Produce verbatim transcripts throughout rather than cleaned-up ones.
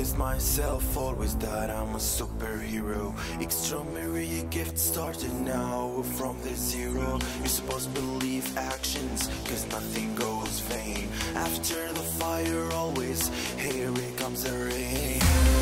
convinced myself always that I'm a superhero. Extraordinary gift started now from the zero. You're supposed to believe actions, cause nothing goes vain. After the fire always, here it comes the rain.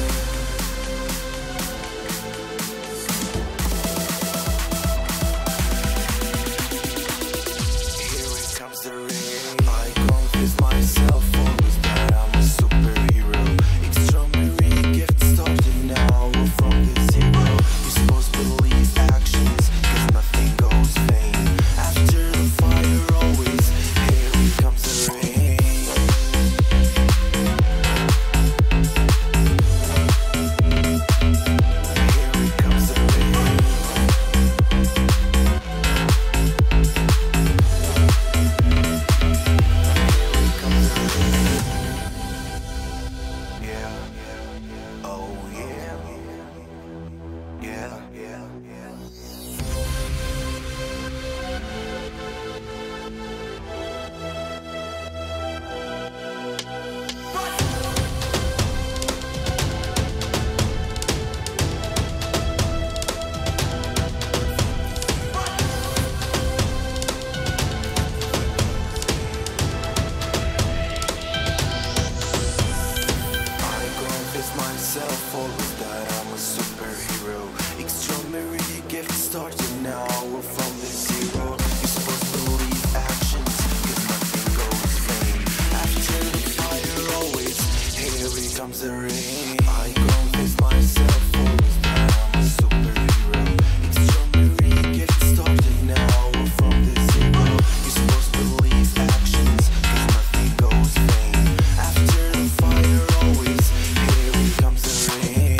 Myself always that I'm a superhero. Extraordinary gift started now from the zero. You're supposed to believe actions, cause nothing goes vain. After the fire always, here it comes the rain. I convinced myself always that I'm a superhero. Extraordinary gift started now from the zero. You're supposed to believe actions, cause nothing goes vain. After the fire always, comes the rain.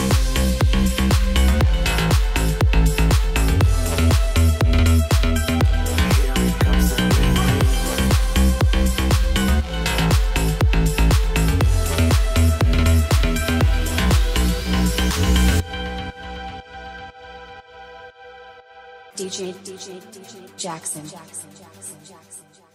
Here it comes the rain. D J, D J, D J, Jackson, Jackson, Jackson, Jackson, Jackson.